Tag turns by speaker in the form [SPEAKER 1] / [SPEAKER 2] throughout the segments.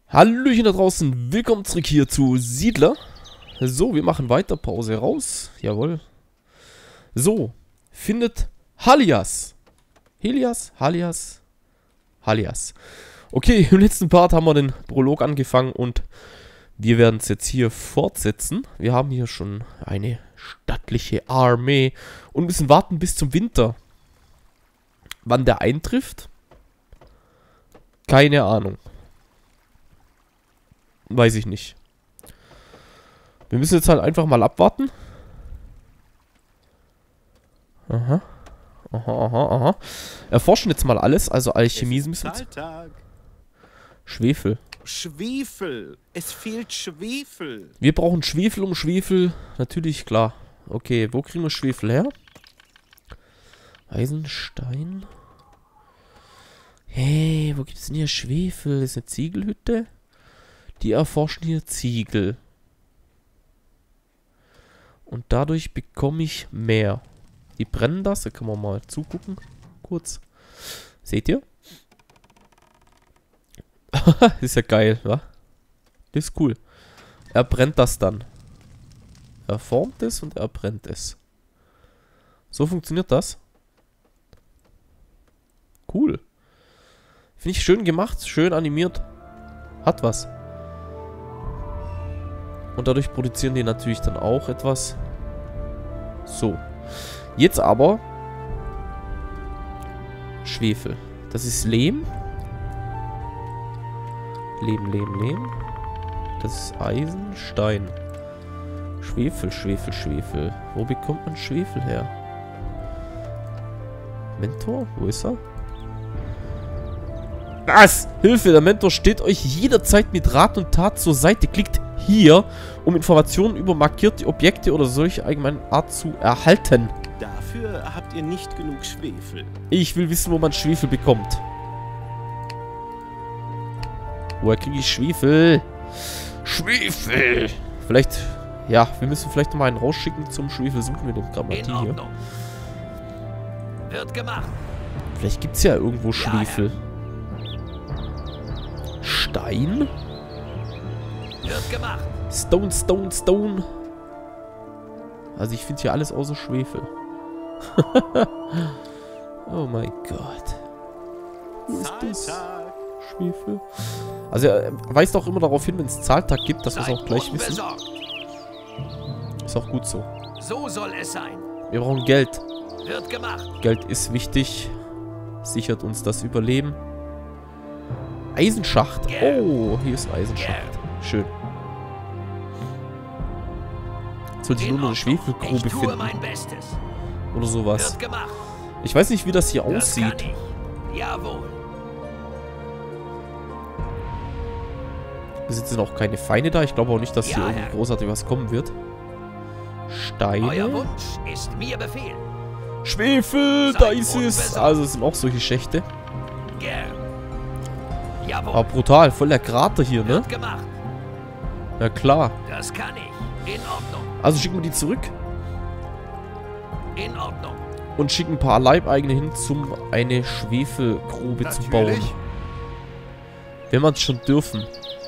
[SPEAKER 1] Hallöchen da draußen, willkommen zurück hier zu Siedler. So, wir machen weiter, Pause raus, jawohl. So, findet Halias. Halias. Okay, im letzten Part haben wir den Prolog angefangen und wir werden es jetzt hier fortsetzen. Wir haben hier schon eine stattliche Armee und müssen warten bis zum Winter. Wann der eintrifft? Keine Ahnung. Weiß ich nicht. Wir müssen jetzt halt einfach mal abwarten. Aha. Erforschen jetzt mal alles. Also Alchemie müssen wir. Schwefel.
[SPEAKER 2] Schwefel. Es fehlt Schwefel.
[SPEAKER 1] Wir brauchen Schwefel um Schwefel. Natürlich, klar. Okay, wo kriegen wir Schwefel her? Eisenstein. Hey, wo gibt es denn hier Schwefel? Das ist eine Ziegelhütte. Die erforschen hier Ziegel. Und dadurch bekomme ich mehr. Die brennen das. Da können wir mal zugucken. Kurz. Seht ihr? Ist ja geil, wa? Das ist cool. Er brennt das dann. Er formt es und er brennt es. So funktioniert das. Cool. Finde ich schön gemacht. Schön animiert. Hat was. Und dadurch produzieren die natürlich dann auch etwas. So. Jetzt aber Schwefel. Das ist Lehm. Lehm. Das ist Eisen, Stein. Schwefel. Wo bekommt man Schwefel her? Mentor? Wo ist er? Was? Hilfe! Der Mentor steht euch jederzeit mit Rat und Tat zur Seite. Klickt hier, um Informationen über markierte Objekte oder solche allgemeine Art zu erhalten.
[SPEAKER 2] Dafür habt ihr nicht genug Schwefel.
[SPEAKER 1] Ich will wissen, wo man Schwefel bekommt. Woher kriege ich Schwefel? Schwefel! Vielleicht, ja, wir müssen vielleicht noch mal einen rausschicken zum Schwefel suchen mit dem Grammatik hier.
[SPEAKER 3] Wird gemacht.
[SPEAKER 1] Vielleicht gibt es ja irgendwo Schwefel. Stein?
[SPEAKER 3] Wird gemacht.
[SPEAKER 1] Stone. Also ich finde hier alles außer Schwefel. Oh mein Gott. Wo ist das? Schwefel? Also er weist auch immer darauf hin, wenn es Zahltag gibt, dass wir es auch gleich wissen. Ist auch gut so.
[SPEAKER 3] So soll es sein.
[SPEAKER 1] Wir brauchen Geld.
[SPEAKER 3] Wird gemacht.
[SPEAKER 1] Geld ist wichtig. Sichert uns das Überleben. Eisenschacht. Oh, hier ist ein Eisenschacht. Schön. Sollte ich nur noch eine Schwefelgrube finden. Oder sowas. Ich weiß nicht, wie das hier aussieht.
[SPEAKER 3] Jawohl.
[SPEAKER 1] Bis jetzt sind auch keine Feinde da. Ich glaube auch nicht, dass hier irgendwie großartig was kommen wird. Steine.
[SPEAKER 3] Euer Wunsch ist mir Befehl.
[SPEAKER 1] Schwefel, da ist es. Also es sind auch solche Schächte.
[SPEAKER 3] Gern. Jawohl.
[SPEAKER 1] Aber brutal, voll der Krater hier, ne?
[SPEAKER 3] Wird gemacht.
[SPEAKER 1] Ja klar.
[SPEAKER 3] Das kann ich. In Ordnung.
[SPEAKER 1] Also schicken wir die zurück.
[SPEAKER 3] In Ordnung.
[SPEAKER 1] Und schicken ein paar Leibeigene hin, um eine Schwefelgrube zu bauen. Wenn man es schon dürfen.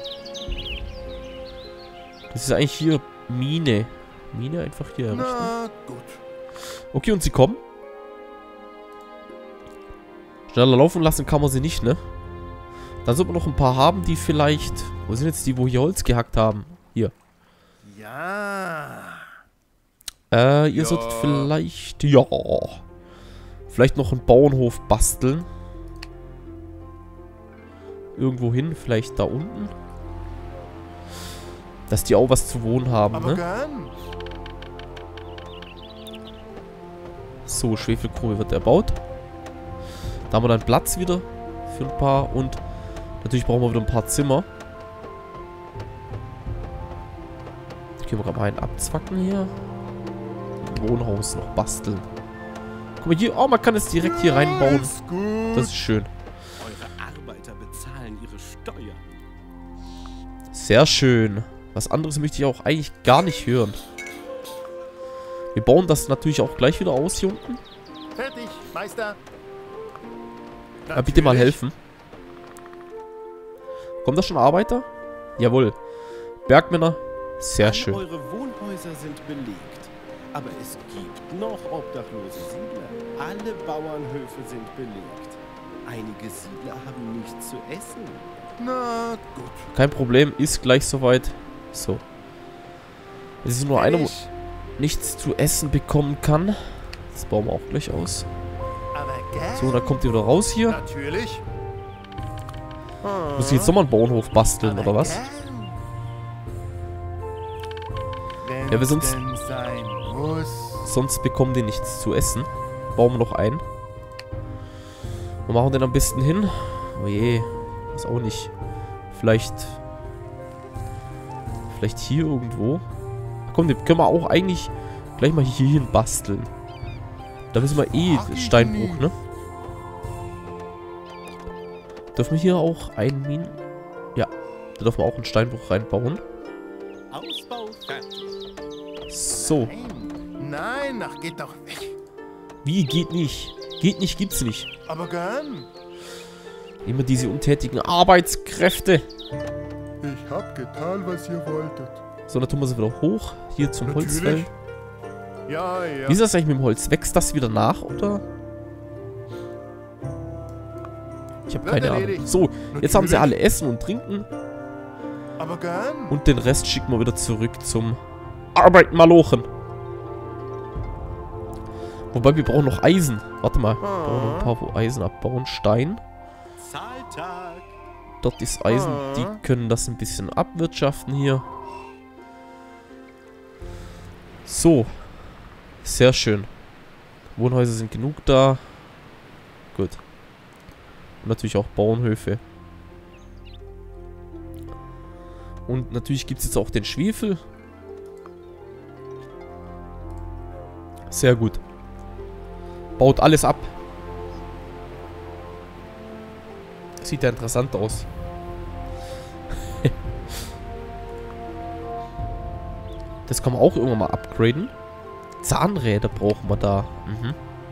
[SPEAKER 1] Das ist eigentlich hier Mine. Mine einfach hier errichten.
[SPEAKER 2] Na gut.
[SPEAKER 1] Okay, und sie kommen. Schneller laufen lassen kann man sie nicht, ne? Dann sollten wir noch ein paar haben, die vielleicht... Wo sind jetzt die, wo hier Holz gehackt haben? Hier.
[SPEAKER 2] Ja.
[SPEAKER 1] Ihr solltet vielleicht... Ja. Vielleicht noch einen Bauernhof basteln. Irgendwo hin, vielleicht da unten. Dass die auch was zu wohnen haben,
[SPEAKER 2] Aber
[SPEAKER 1] ne?
[SPEAKER 2] gern.
[SPEAKER 1] So, Schwefelgrube wird erbaut. Da haben wir dann Platz wieder für ein paar und natürlich brauchen wir wieder ein paar Zimmer. Können wir gerade mal einen abzwacken hier. Ein Wohnhaus noch basteln. Guck mal hier, oh, man kann es direkt hier reinbauen. Das ist schön.
[SPEAKER 2] Eure Arbeiter bezahlen ihre Steuern.
[SPEAKER 1] Sehr schön. Was anderes möchte ich auch eigentlich gar nicht hören. Wir bauen das natürlich auch gleich wieder aus hier unten.
[SPEAKER 2] Fertig, Meister.
[SPEAKER 1] Ja, bitte mal helfen. Kommt da schon Arbeiter? Jawohl. Bergmänner. Sehr schön.
[SPEAKER 2] Eure Wohnhäuser sind belegt. Aber es gibt noch obdachlose Siedler. Alle Bauernhöfe sind belegt. Einige Siedler haben nichts zu essen.
[SPEAKER 4] Na gut.
[SPEAKER 1] Kein Problem, ist gleich soweit. So. Es ist nur einer, wo nichts zu essen bekommen kann. Das bauen wir auch gleich aus.
[SPEAKER 4] Aber gern.
[SPEAKER 1] So, dann kommt ihr wieder raus hier.
[SPEAKER 4] Natürlich.
[SPEAKER 1] Muss ich jetzt nochmal einen Bauernhof basteln,
[SPEAKER 4] Aber
[SPEAKER 1] oder was?
[SPEAKER 4] gern. Wenn's
[SPEAKER 1] Ja, wir sonst-
[SPEAKER 4] denn sein muss.
[SPEAKER 1] Sonst bekommen die nichts zu essen. Bauen wir noch ein. Wo machen wir den am besten hin? Oh je. Weiß auch nicht. Vielleicht hier irgendwo. Ach komm, den können wir auch eigentlich gleich mal hierhin basteln. Da müssen wir eh Steinbruch, ne? Dürfen wir hier auch einen Minen... Ja, da dürfen wir auch einen Steinbruch reinbauen.
[SPEAKER 2] Ausbau fertig.
[SPEAKER 1] So.
[SPEAKER 4] Nein, ach, geht doch weg.
[SPEAKER 1] Wie? Geht nicht. Geht nicht, gibt's nicht.
[SPEAKER 4] Aber gern.
[SPEAKER 1] Immer diese untätigen Arbeitskräfte.
[SPEAKER 4] Ich hab getan, was ihr wolltet.
[SPEAKER 1] So, dann tun wir sie wieder hoch. Hier zum
[SPEAKER 4] Natürlich.
[SPEAKER 1] Holzfeld.
[SPEAKER 4] Ja, ja.
[SPEAKER 1] Wie ist das eigentlich mit dem Holz? Wächst das wieder nach, oder? Ich habe
[SPEAKER 4] Wird
[SPEAKER 1] keine Ahnung.
[SPEAKER 4] erledigt.
[SPEAKER 1] So, jetzt haben sie
[SPEAKER 4] Natürlich.
[SPEAKER 1] alle Essen und Trinken.
[SPEAKER 4] Aber gern.
[SPEAKER 1] Und den Rest schicken wir wieder zurück zum Arbeiten-Malochen. Wobei, wir brauchen noch Eisen. Warte mal. Wir brauchen noch ein paar, wo Eisen abbauen. Stein.
[SPEAKER 2] Zahltag.
[SPEAKER 1] Dort ist Eisen. Die können das ein bisschen abwirtschaften hier. So. Sehr schön. Wohnhäuser sind genug da. Gut. Und natürlich auch Bauernhöfe. Und natürlich gibt es jetzt auch den Schwefel. Sehr gut. Baut alles ab. Sieht ja interessant aus. Das kann man auch irgendwann mal upgraden. Zahnräder brauchen wir da. Mhm.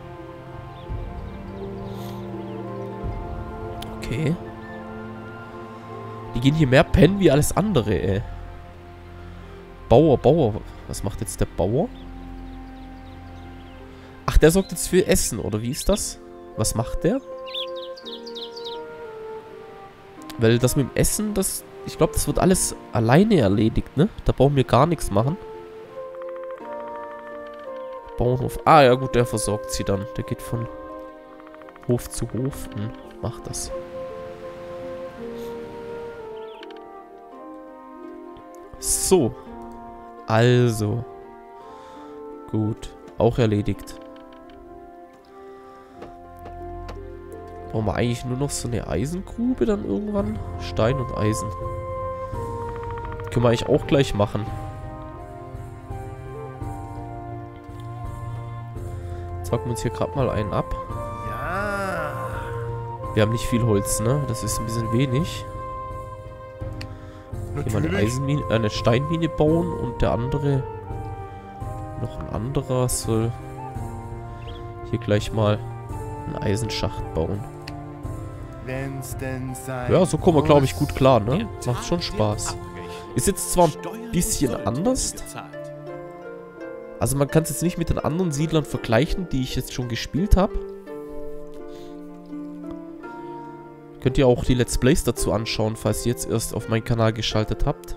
[SPEAKER 1] Okay. Die gehen hier mehr pennen wie alles andere, ey. Bauer. Was macht jetzt der Bauer? Ach, der sorgt jetzt für Essen, oder wie ist das? Was macht der? Weil das mit dem Essen, das... Ich glaube, das wird alles alleine erledigt, ne? Da brauchen wir gar nichts machen. Bauernhof. Ah, ja gut, der versorgt sie dann. Der geht von Hof zu Hof und macht das. So. Also. Gut. Auch erledigt. Brauchen wir eigentlich nur noch so eine Eisengrube dann irgendwann? Stein und Eisen. Können wir eigentlich auch gleich machen. Zocken wir uns hier gerade mal einen ab.
[SPEAKER 4] Ja.
[SPEAKER 1] Wir haben nicht viel Holz, ne? Das ist ein bisschen wenig. Hier mal eine Eisenmine, eine Steinmine bauen und der andere, noch ein anderer soll hier gleich mal einen Eisenschacht bauen.
[SPEAKER 4] Wenn's denn sein
[SPEAKER 1] Ja, so kommen wir, glaube ich, gut klar, ne?
[SPEAKER 2] Der
[SPEAKER 1] Macht schon
[SPEAKER 2] Tag der
[SPEAKER 1] Spaß.
[SPEAKER 2] Abrechnung.
[SPEAKER 1] Ist jetzt zwar ein
[SPEAKER 2] Steuern
[SPEAKER 1] bisschen
[SPEAKER 2] und Sold
[SPEAKER 1] anders.
[SPEAKER 2] wurden gezahlt.
[SPEAKER 1] Also man kann es jetzt nicht mit den anderen Siedlern vergleichen, die ich jetzt schon gespielt habe. Könnt ihr auch die Let's Plays dazu anschauen, falls ihr jetzt erst auf meinen Kanal geschaltet habt.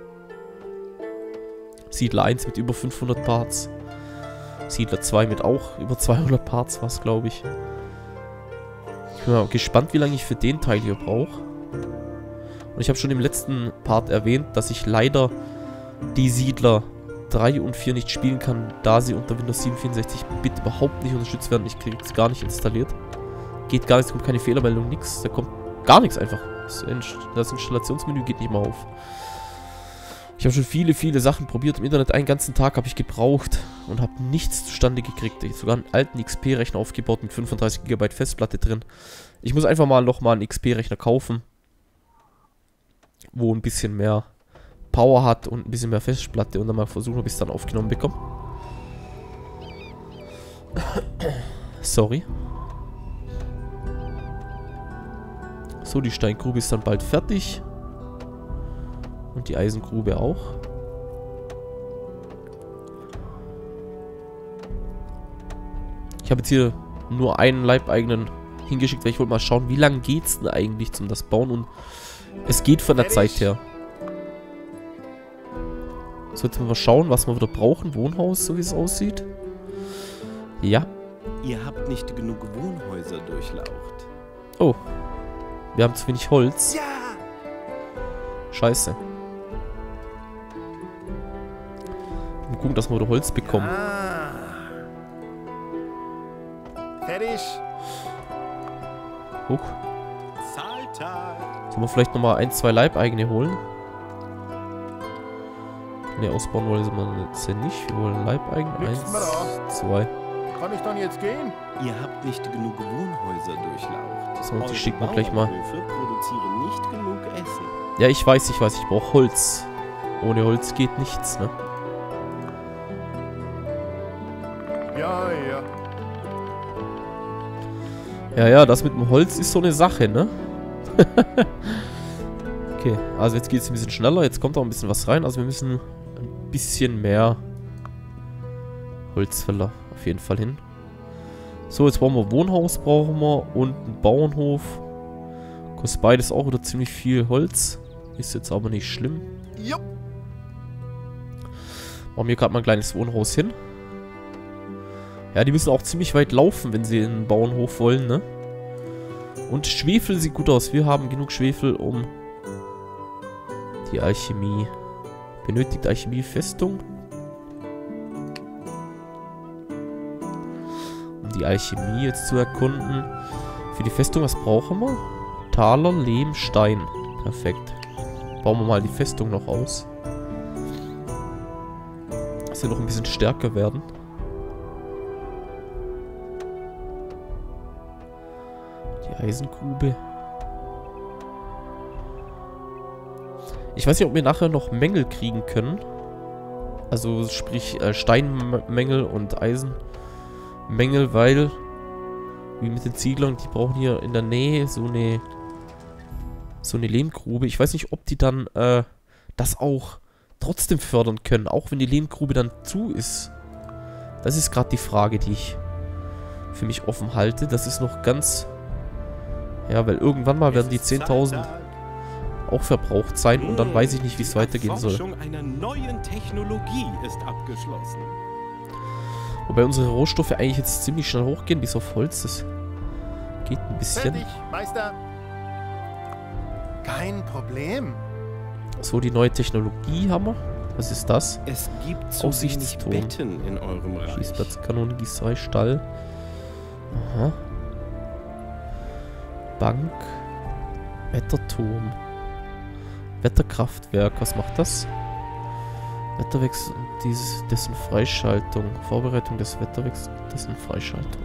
[SPEAKER 1] Siedler 1 mit über 500 Parts. Siedler 2 mit auch über 200 Parts was, glaube ich. Ich bin mal gespannt, wie lange ich für den Teil hier brauche. Und ich habe schon im letzten Part erwähnt, dass ich leider die Siedler 3 und 4 nicht spielen kann, da sie unter Windows 7 64-Bit überhaupt nicht unterstützt werden. Ich kriege es gar nicht installiert. Geht gar nichts, kommt keine Fehlermeldung, nichts. Da kommt gar nichts einfach. Das Installationsmenü geht nicht mal auf. Ich habe schon viele Sachen probiert im Internet. Einen ganzen Tag habe ich gebraucht und habe nichts zustande gekriegt. Ich habe sogar einen alten XP-Rechner aufgebaut mit 35 GB Festplatte drin. Ich muss einfach mal nochmal einen XP-Rechner kaufen, wo ein bisschen mehr Power hat und ein bisschen mehr Festplatte und dann mal versuchen, ob ich es dann aufgenommen bekomme. Sorry. So, die Steingrube ist dann bald fertig. Und die Eisengrube auch. Ich habe jetzt hier nur einen Leibeigenen hingeschickt, weil ich wollte mal schauen, wie lange geht's denn eigentlich zum das Bauen. Und es geht von der Zeit her. So, jetzt mal schauen, was wir wieder brauchen. Wohnhaus, so wie es aussieht. Ja.
[SPEAKER 2] Ihr habt nicht genug Wohnhäuser durchlaucht.
[SPEAKER 1] Oh. Wir haben zu wenig Holz.
[SPEAKER 2] Ja!
[SPEAKER 1] Scheiße. Mal gucken, dass wir wieder Holz bekommen.
[SPEAKER 4] Ah. Fertig.
[SPEAKER 1] Guck.
[SPEAKER 2] Zahltag!
[SPEAKER 1] Sollen wir vielleicht nochmal 1, 2 Leibeigene holen? Ne, ausbauen wollen wir jetzt ja nicht. Wir wollen Leibeigene.
[SPEAKER 4] Nix
[SPEAKER 1] 1,
[SPEAKER 4] mehr da.
[SPEAKER 1] 2.
[SPEAKER 4] Kann ich dann jetzt gehen?
[SPEAKER 2] Ihr habt nicht genug Wohnhäuser durchlaucht.
[SPEAKER 1] So, und die
[SPEAKER 2] Eure
[SPEAKER 1] schicken wir gleich mal.
[SPEAKER 2] Bauernhöfe produzieren nicht genug Essen.
[SPEAKER 1] Ja, ich weiß, ich brauche Holz. Ohne Holz geht nichts, ne?
[SPEAKER 4] Ja, ja.
[SPEAKER 1] Ja, das mit dem Holz ist so eine Sache, ne? Okay, also jetzt geht es ein bisschen schneller. Jetzt kommt auch ein bisschen was rein. Also wir müssen ein bisschen mehr Holzfäller auf jeden Fall hin. So, jetzt brauchen wir Wohnhaus, brauchen wir und einen Bauernhof. Kostet beides auch wieder ziemlich viel Holz. Ist jetzt aber nicht schlimm.
[SPEAKER 4] Jupp.
[SPEAKER 1] Machen wir gerade mal ein kleines Wohnhaus hin. Ja, die müssen auch ziemlich weit laufen, wenn sie in einen Bauernhof wollen, ne? Und Schwefel sieht gut aus. Wir haben genug Schwefel, um die Alchemie. Benötigt Alchemie-Festung. Um die Alchemie jetzt zu erkunden. Für die Festung, was brauchen wir? Taler, Lehm, Stein. Perfekt. Bauen wir mal die Festung noch aus. Dass wir noch ein bisschen stärker werden. Die Eisengrube. Ich weiß nicht, ob wir nachher noch Mängel kriegen können. Also sprich Steinmängel und Eisenmängel, weil wie mit den Zieglern, die brauchen hier in der Nähe so eine Lehmgrube. Ich weiß nicht, ob die dann das auch trotzdem fördern können, auch wenn die Lehmgrube dann zu ist. Das ist gerade die Frage, die ich für mich offen halte. Das ist noch ganz... Ja, weil irgendwann mal werden die 10.000 auch verbraucht sein und dann weiß ich nicht, wie es weitergehen soll.
[SPEAKER 2] Die Erforschung einer neuen Technologie ist abgeschlossen.
[SPEAKER 1] Wobei unsere Rohstoffe eigentlich jetzt ziemlich schnell hochgehen, bis auf Holz. Das geht ein bisschen.
[SPEAKER 4] Fertig, Meister. Kein Problem.
[SPEAKER 1] So, die neue Technologie haben wir. Was ist das?
[SPEAKER 2] Es gibt zu wenig
[SPEAKER 1] Aussichtsturm.
[SPEAKER 2] Betten in eurem Reich.
[SPEAKER 1] Schießplatzkanone, Gießerei, Stall. Aha. Bank. Wetterturm. Wetterkraftwerk. Was macht das? Wetterwechsel und dessen Freischaltung. Vorbereitung des Wetterwechsels, dessen Freischaltung.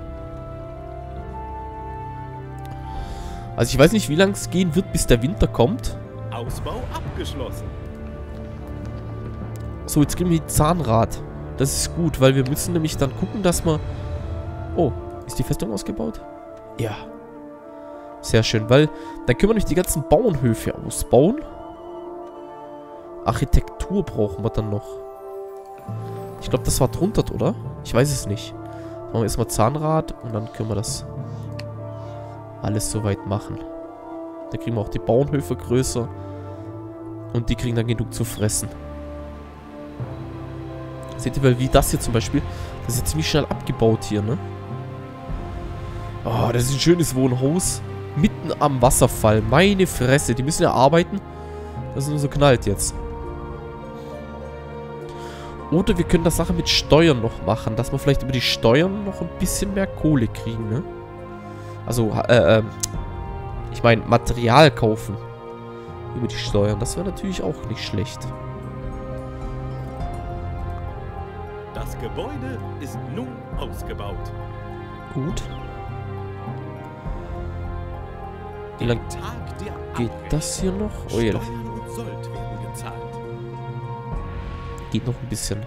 [SPEAKER 1] Also ich weiß nicht, wie lange es gehen wird, bis der Winter kommt.
[SPEAKER 2] Ausbau abgeschlossen.
[SPEAKER 1] So, jetzt kriegen wir die Zahnrad. Das ist gut, weil wir müssen nämlich dann gucken, dass wir... Oh, ist die Festung ausgebaut? Ja. Sehr schön, weil dann können wir nämlich die ganzen Bauernhöfe ausbauen. Architektur brauchen wir dann noch. Ich glaube, das war drunter, oder? Ich weiß es nicht. Machen wir erstmal Zahnrad und dann können wir das alles soweit machen. Dann kriegen wir auch die Bauernhöfe größer. Und die kriegen dann genug zu fressen. Seht ihr, weil wie das hier zum Beispiel, das ist ja ziemlich schnell abgebaut hier, ne? Oh, das ist ein schönes Wohnhaus. Mitten am Wasserfall. Meine Fresse, die müssen ja arbeiten. Das ist nur so knallt jetzt. Oder wir können das Sache mit Steuern noch machen, dass wir vielleicht über die Steuern noch ein bisschen mehr Kohle kriegen, ne? Also, ich meine, Material kaufen. Über die Steuern. Das wäre natürlich auch nicht schlecht.
[SPEAKER 2] Das Gebäude ist nun ausgebaut.
[SPEAKER 1] Gut. Wie lange
[SPEAKER 2] Tag der
[SPEAKER 1] geht das hier noch? Oh je,
[SPEAKER 2] Steuern und Sold werden gezahlt.
[SPEAKER 1] geht noch ein bisschen.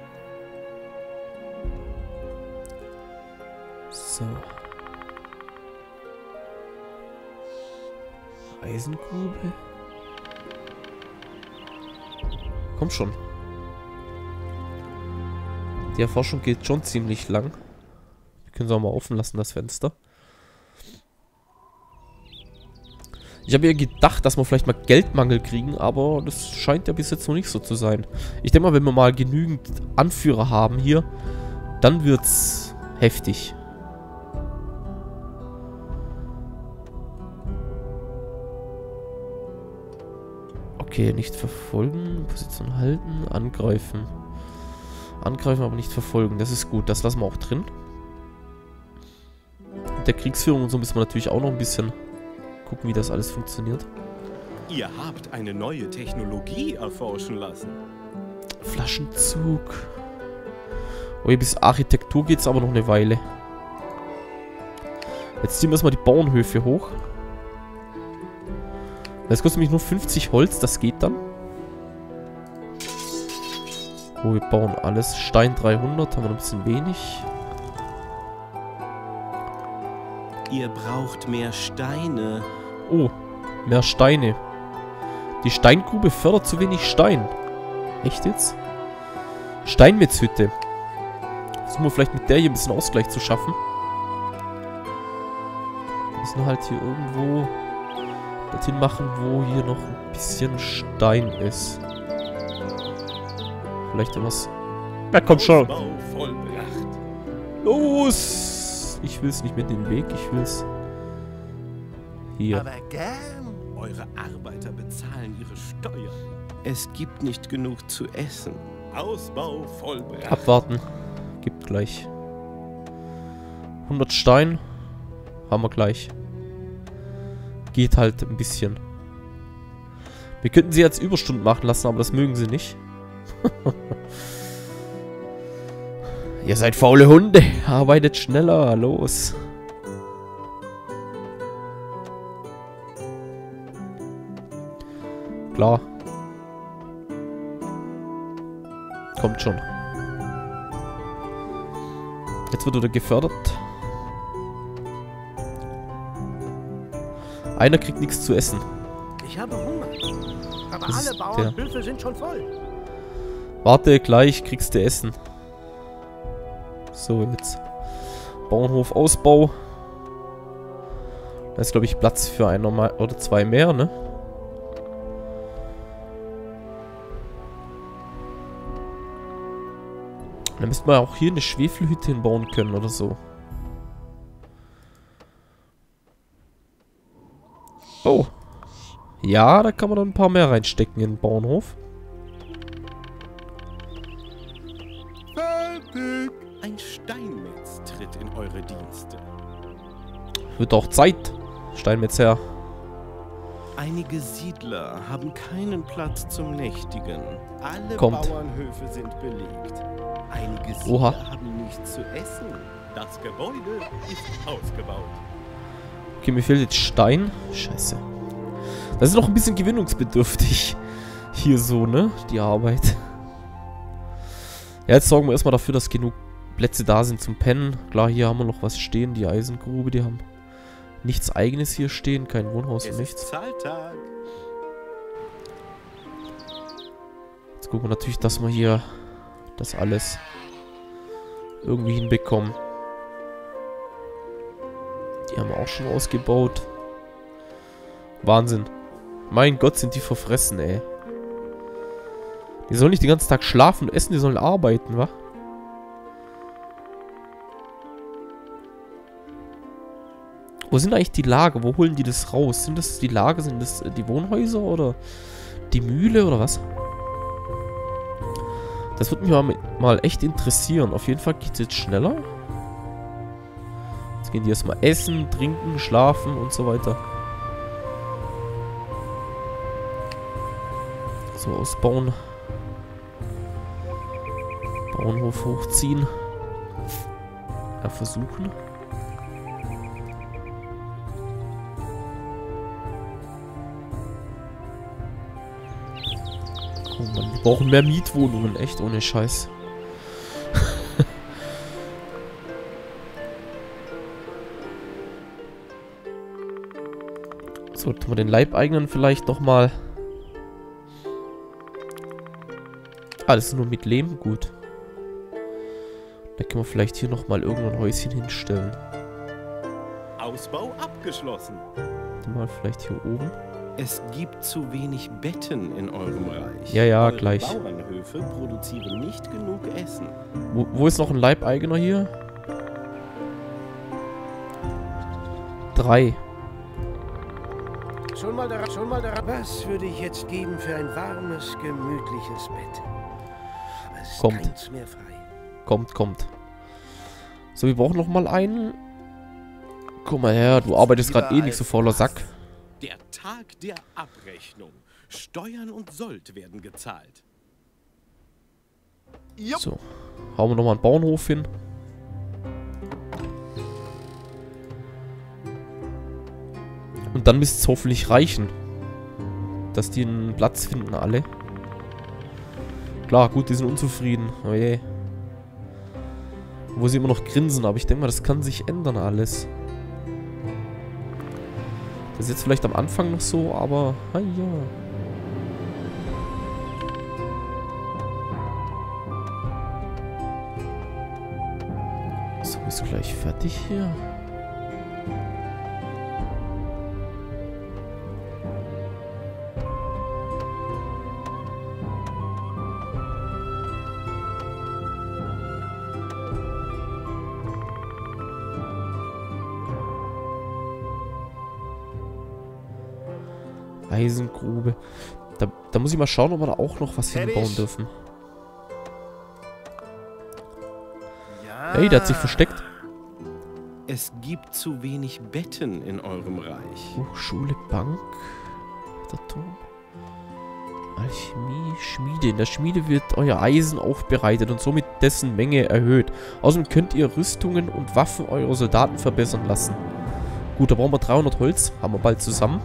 [SPEAKER 1] So. Eisengrube. Komm schon. Die Erforschung geht schon ziemlich lang. Wir können es auch mal offen lassen, das Fenster. Ich habe ja gedacht, dass wir vielleicht mal Geldmangel kriegen, aber das scheint ja bis jetzt noch nicht so zu sein. Ich denke mal, wenn wir mal genügend Anführer haben hier, dann wird's heftig. Okay, nicht verfolgen, Position halten, angreifen. Angreifen, aber nicht verfolgen, das ist gut, das lassen wir auch drin. Mit der Kriegsführung und so müssen wir natürlich auch noch ein bisschen gucken, wie das alles funktioniert.
[SPEAKER 2] Ihr habt eine neue Technologie erforschen lassen.
[SPEAKER 1] Flaschenzug. Oh, hier bis Architektur geht es aber noch eine Weile. Jetzt ziehen wir erstmal die Bauernhöfe hoch. Das kostet nämlich nur 50 Holz, das geht dann. Oh, wir bauen alles. Stein 300, haben wir noch ein bisschen wenig.
[SPEAKER 2] Ihr braucht mehr Steine.
[SPEAKER 1] Oh, mehr Steine. Die Steingrube fördert zu wenig Stein. Echt jetzt? Steinmetzhütte. Versuchen wir vielleicht mit der hier ein bisschen Ausgleich zu schaffen. Wir müssen halt hier irgendwo dorthin machen, wo hier noch ein bisschen Stein ist. Vielleicht was. Na komm schon.
[SPEAKER 2] Ausbau vollbracht.
[SPEAKER 1] Los! Ich will es nicht mit dem Weg, ich will es hier.
[SPEAKER 4] Aber gern.
[SPEAKER 2] Eure Arbeiter bezahlen ihre Steuern. Es gibt nicht genug zu essen. Ausbau vollbracht.
[SPEAKER 1] Abwarten. Gibt gleich. 100 Stein. Haben wir gleich. Geht halt ein bisschen. Wir könnten sie jetzt Überstunden machen lassen, aber das mögen sie nicht. Ihr seid faule Hunde. Arbeitet schneller. Los. Klar. Kommt schon. Jetzt wird er gefördert. Einer kriegt nichts zu essen.
[SPEAKER 4] Ich habe Hunger. Aber
[SPEAKER 1] Das
[SPEAKER 4] alle
[SPEAKER 1] ist
[SPEAKER 4] Bauernhöfe sind schon voll.
[SPEAKER 1] Warte, gleich kriegst du Essen. So, jetzt. Bauernhof Ausbau. Da ist, glaube ich, Platz für einen oder zwei mehr, ne? Dann müssten wir auch hier eine Schwefelhütte hinbauen können oder so. Oh. Ja, da kann man dann ein paar mehr reinstecken in den Bauernhof.
[SPEAKER 2] Fertig. Ein Steinmetz tritt in eure Dienste.
[SPEAKER 1] Wird auch Zeit. Steinmetz her.
[SPEAKER 2] Einige Siedler haben keinen Platz zum Nächtigen. Alle
[SPEAKER 1] Kommt.
[SPEAKER 2] Bauernhöfe sind belegt. Einige
[SPEAKER 1] Oha.
[SPEAKER 2] Siedler haben nichts zu essen. Das Gebäude ist ausgebaut.
[SPEAKER 1] Okay, mir fehlt jetzt Stein. Scheiße. Das ist noch ein bisschen gewinnungsbedürftig. Hier so, ne? Die Arbeit. Ja, jetzt sorgen wir erstmal dafür, dass genug Plätze da sind zum Pennen. Klar, hier haben wir noch was stehen. Die Eisengrube, die haben nichts Eigenes hier stehen. Kein Wohnhaus und
[SPEAKER 2] Es
[SPEAKER 1] nichts.
[SPEAKER 2] ist Zahltag.
[SPEAKER 1] Jetzt gucken wir natürlich, dass wir hier das alles irgendwie hinbekommen. Die haben wir auch schon ausgebaut. Wahnsinn. Mein Gott, sind die verfressen, ey. Die sollen nicht den ganzen Tag schlafen und essen, die sollen arbeiten, wa? Wo sind eigentlich die Lager? Wo holen die das raus? Sind das die Lager? Sind das die Wohnhäuser oder die Mühle oder was? Das würde mich mal echt interessieren. Auf jeden Fall geht es jetzt schneller. Jetzt gehen die erstmal essen, trinken, schlafen und so weiter. So, ausbauen. Bauernhof hochziehen. Ja, versuchen. Oh Mann, wir brauchen mehr Mietwohnungen, echt ohne Scheiß. So, tun wir den Leibeigenen vielleicht nochmal Ah, das ist nur mit Lehm. Gut. Da können wir vielleicht hier nochmal irgendwo ein Häuschen hinstellen.
[SPEAKER 2] Ausbau abgeschlossen.
[SPEAKER 1] Mal vielleicht hier oben.
[SPEAKER 2] Es gibt zu wenig Betten in eurem Reich.
[SPEAKER 1] Ja, ja,
[SPEAKER 2] Eure
[SPEAKER 1] gleich.
[SPEAKER 2] Bauernhöfe produzieren nicht genug Essen.
[SPEAKER 1] Wo ist noch ein Leibeigener hier? 3.
[SPEAKER 4] Schon mal daran. Was würde ich jetzt geben für ein warmes, gemütliches Bett? Aber es ist
[SPEAKER 1] Kommt.
[SPEAKER 4] keins mehr frei.
[SPEAKER 1] Kommt. So, wir brauchen noch mal einen. Guck mal her, du arbeitest gerade eh nicht so fauler Sack.
[SPEAKER 2] Der Tag der Abrechnung. Steuern und Sold werden gezahlt.
[SPEAKER 1] So, hauen wir noch mal einen Bauernhof hin. Und dann müsste es hoffentlich reichen. Dass die einen Platz finden, alle. Klar, gut, die sind unzufrieden. Oh je. Wo sie immer noch grinsen, aber ich denke mal, das kann sich ändern alles. Das ist jetzt vielleicht am Anfang noch so, aber... Ah ja. So, ist gleich fertig hier. Eisengrube. Da muss ich mal schauen, ob wir da auch noch was hinbauen dürfen.
[SPEAKER 4] Ja.
[SPEAKER 1] Hey, der hat sich versteckt.
[SPEAKER 2] Es gibt zu wenig Betten in eurem Reich.
[SPEAKER 1] Hochschule, Bank. Der Turm. Alchemie, Schmiede. In der Schmiede wird euer Eisen aufbereitet und somit dessen Menge erhöht. Außerdem könnt ihr Rüstungen und Waffen eurer Soldaten verbessern lassen. Gut, da brauchen wir 300 Holz. Haben wir bald zusammen.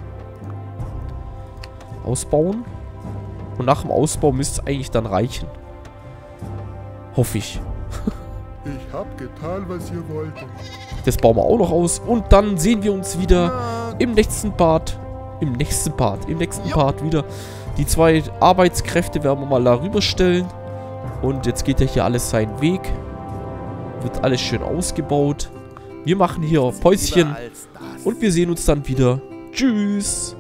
[SPEAKER 1] Ausbauen. Und nach dem Ausbau müsste es eigentlich dann reichen. Hoffe ich.
[SPEAKER 5] Ich hab getan, was ihr wolltet.
[SPEAKER 1] Das bauen wir auch noch aus. Und dann sehen wir uns wieder im nächsten Part. Im nächsten Part wieder. Die 2 Arbeitskräfte werden wir mal darüber stellen. Und jetzt geht ja hier alles seinen Weg. Wird alles schön ausgebaut. Wir machen hier Päuschen. Und wir sehen uns dann wieder. Tschüss.